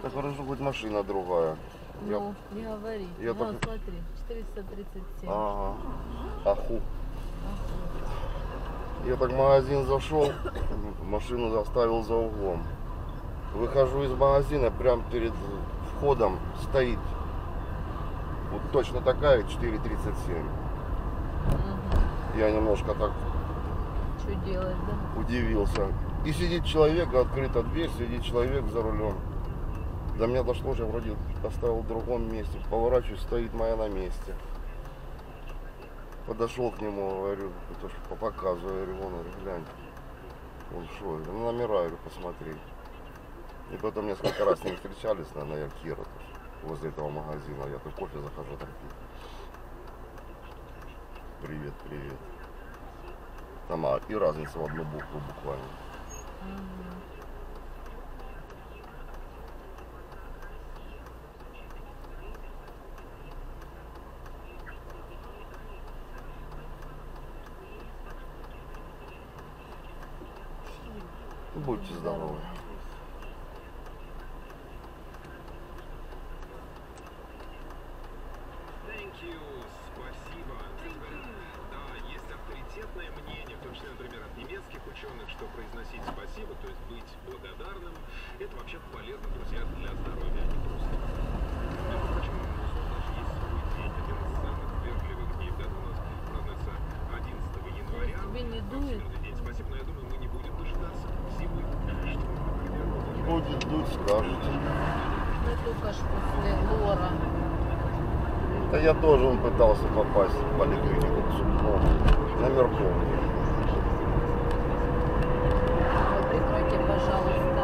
Так хорошо, хоть машина другая. Ну, не говори. я Ну, так- смотри, 437. Ага. Аху. Я так в магазин зашел, машину заставил за углом. Выхожу из магазина, прям перед входом стоит вот точно такая 437. Я немножко так Что делать, да? удивился. И сидит человек, открыта дверь, сидит человек за рулем. До меня дошло, что я вроде оставил в другом месте. Поворачиваюсь, стоит моя на месте. Подошел к нему, говорю, показываю, говорю, вон, глянь. Он что, ну, номера, говорю, посмотри. И потом несколько раз с ним встречались, наверное, я Кира тоже, возле этого магазина. Я тут кофе захожу, там пить. Привет, привет. Там и разница в одну букву буквально. Будьте здоровы. Спасибо. Да, есть авторитетное мнение, в том числе, например, от немецких ученых, что произносить спасибо, то есть быть благодарным, это вообще полезно, друзья, для здоровья, а не просто. Между прочим, у мусульман даже есть свой день, один из самых вежливых дней в году у нас празднуется 11 января. Тебе не дует? Всемирный день. Спасибо, но я думаю, мы не будем дожидаться зимы, что, например, Будет дуть, скажете. Ну, только ж после лора. Да я тоже он пытался попасть в поликлинику к зубному. Номерком. Прикройте, пожалуйста.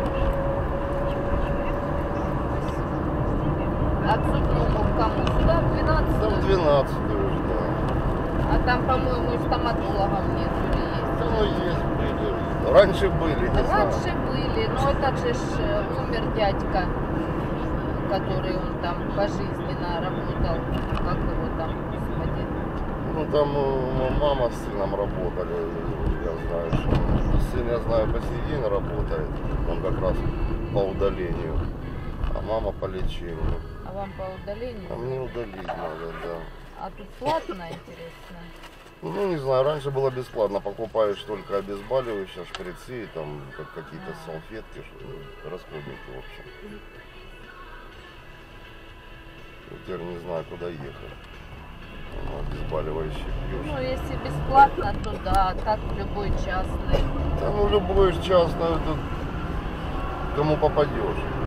А к зубному к кому? Сюда в 12? Там 12 уже, да. А там, по-моему, и стоматологов нет или есть? Да, ну есть, были. Раньше были, не знаю. Раньше были, но этот же ж умер дядька, который он там пожизненно работал. Как его там, господи? Ну там мама с сыном работали, я знаю, что сын, я знаю, по сей день работает, он как раз по удалению, а мама по лечению. А вам по удалению? А мне удалить надо, да. А тут платно, интересно? Ну не знаю, раньше было бесплатно, покупаешь только обезболивающие, шприцы, там какие-то салфетки, расходники, в общем. Теперь не знаю, куда ехать. Обезболивающие пьешь. Ну, если бесплатно, то да, так любой частный. Да ну любой частный, тут кому попадешь.